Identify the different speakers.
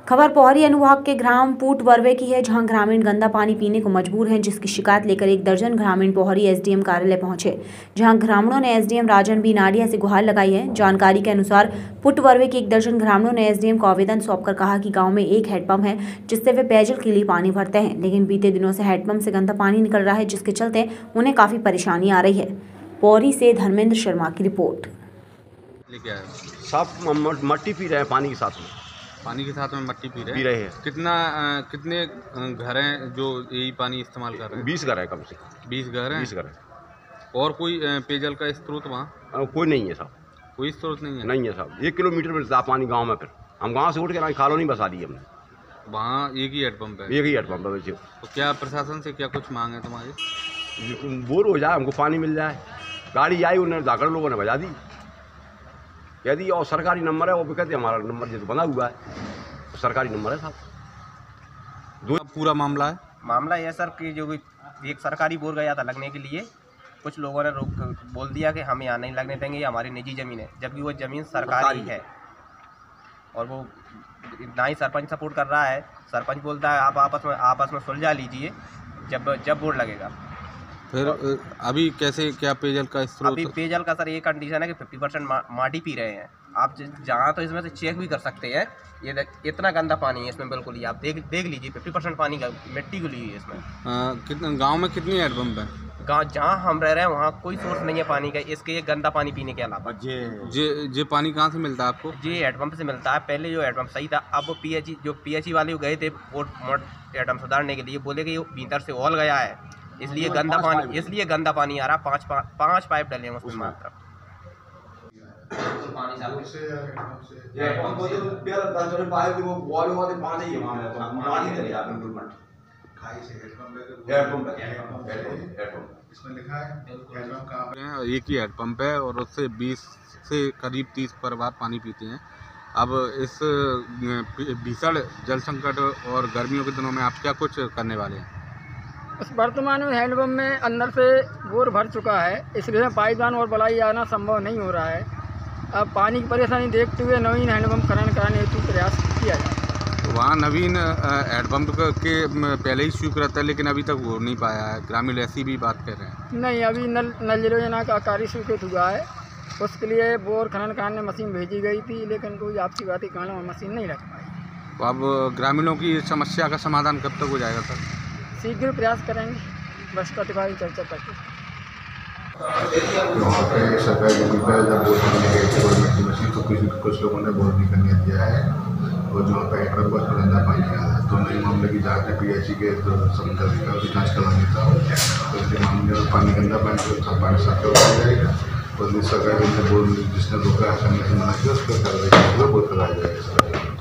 Speaker 1: खबर पोहरी अनुभाग के ग्राम पूट वर्वे की है, जहां ग्रामीण गंदा पानी पीने को मजबूर हैं, जिसकी शिकायत लेकर 1 दर्जन ग्रामीण पोहरी एसडीएम कार्यालय पहुंचे, जहां ग्रामीणों ने एसडीएम राजन बी नाडिया से गुहार लगाई है। जानकारी के अनुसार पुट वर्वे के 1 दर्जन ग्रामीणों ने एसडीएम को आवेदन सौंपकर कहा कि गांव में एक हैंडपंप है, जिससे वे पेयजल के लिए पानी भरते हैं, लेकिन बीते दिनों से हैंडपंप से गंदा पानी निकल रहा है, जिसके चलते उन्हें काफी परेशानी आ रही है। पोहरी से धर्मेंद्र शर्मा की रिपोर्ट।
Speaker 2: साफ मट्टी पी रहे हैं, पानी के साथ में मट्टी पी रहे हैं।
Speaker 3: कितने घर हैं जो यही पानी इस्तेमाल कर रहे हैं?
Speaker 2: 20 घर है, कम से
Speaker 3: 20 घर हैं।
Speaker 2: 20 घर है।
Speaker 3: और कोई पेयजल का स्रोत वहाँ?
Speaker 2: कोई नहीं है साहब,
Speaker 3: कोई स्रोत नहीं है।
Speaker 2: नहीं है साहब। 1 किलोमीटर में साफ पानी गांव में। फिर हम गांव से उठ के कॉलोनी बसा दी हमने।
Speaker 3: वहाँ एक ही हैंडपंप है?
Speaker 2: एक ही हैंडपंप है।
Speaker 3: तो क्या प्रशासन से क्या कुछ मांग है तुम्हारी?
Speaker 2: बोर हो जाए, हमको पानी मिल जाए। गाड़ी आई, उन्होंने जाकर लोगों ने बजा दी, कह दी। और सरकारी नंबर है, वो भी कहते हमारा नंबर जो बना हुआ है, तो सरकारी नंबर है साहब।
Speaker 3: पूरा मामला
Speaker 4: यह सर कि जो एक सरकारी बोर गया था लगने के लिए, कुछ लोगों ने बोल दिया कि हम यहाँ नहीं लगने देंगे, ये हमारी निजी ज़मीन है, जबकि वो ज़मीन सरकारी है। और वो ना ही सरपंच सपोर्ट कर रहा है। सरपंच बोलता है आप आपस में सुलझा लीजिए जब बोर्ड लगेगा।
Speaker 3: फिर अभी कैसे, क्या पेयजल का स्रोत?
Speaker 4: अभी पेयजल का सर ये कंडीशन है कि 50% माटी पी रहे हैं। आप जहाँ तो इसमें से चेक भी कर सकते हैं। ये इतना गंदा पानी है इसमें, बिल्कुल ही आप देख लीजिए। 50% पानी का मिट्टी को ली है इसमें।
Speaker 3: कितने गांव में कितनी हैंडपंप है?
Speaker 4: गाँव जहाँ हम रह रहे हैं वहाँ कोई सोर्स नहीं है पानी का, इसके ये गंदा पानी पीने के अलावा।
Speaker 3: जे पानी कहाँ से मिलता है आपको?
Speaker 4: जी हैंडपंप से मिलता है। पहले जो हैंडपंप सही था, अब वो पीएचई वाले गए थे वो हैंडपंप सुधारने के लिए, बोले कि भीतर से ओल गया है, इसलिए गंदा पानी आ रहा। 5 पाइप डले हैं उसमें मात्र।
Speaker 3: एक ही हैंडपंप है और उससे 20 से करीब 30 परिवार पानी पीते हैं। अब इस भीषण जल संकट और गर्मियों के दिनों में आप क्या कुछ करने वाले हैं?
Speaker 5: उस वर्तमान में हैंडपंप में अंदर से बोर भर चुका है, इसलिए पाइपलाइन और बलाई आना संभव नहीं हो रहा है। अब पानी की परेशानी देखते हुए नवीन हैंडपंप खनन कराने हेतु प्रयास किया जाए।
Speaker 3: तो वहाँ नवीन हैंडपंप के पहले ही स्वीकृत है, लेकिन अभी तक हो नहीं पाया है। ग्रामीण ऐसी भी बात कर रहे हैं।
Speaker 5: नहीं, अभी नल योजना का कार्य स्वीकृत हुआ है, उसके लिए बोर खनन कराने मशीन भेजी गई थी, लेकिन कोई आपसी बात के कारण मशीन नहीं रख पाई।
Speaker 3: तो अब ग्रामीणों की समस्या का समाधान कब तक हो जाएगा सर?
Speaker 5: शीघ्र प्रयास करेंगे, बस प्रतिभा की चर्चा करके।
Speaker 6: वहाँ पे सरकारी जमीन पर जब बोर करने गए थे गवर्नमेंट की मशीन, तो कुछ लोगों ने बोर नहीं करने दिया है, और जो वहाँ पे हैंडपंप बहुत गंदा पानी आ रहा है। तो नई मामले की जाँच है, पीएचई के समझा की जाँच करवानी था। तो इसके मामले में पानी गंदा पानी साफ करवाया जाएगा, और सरकारी बोर जिसने रोका है, मना किया, उस पर कार्रवाई बोर कराया जाएगा।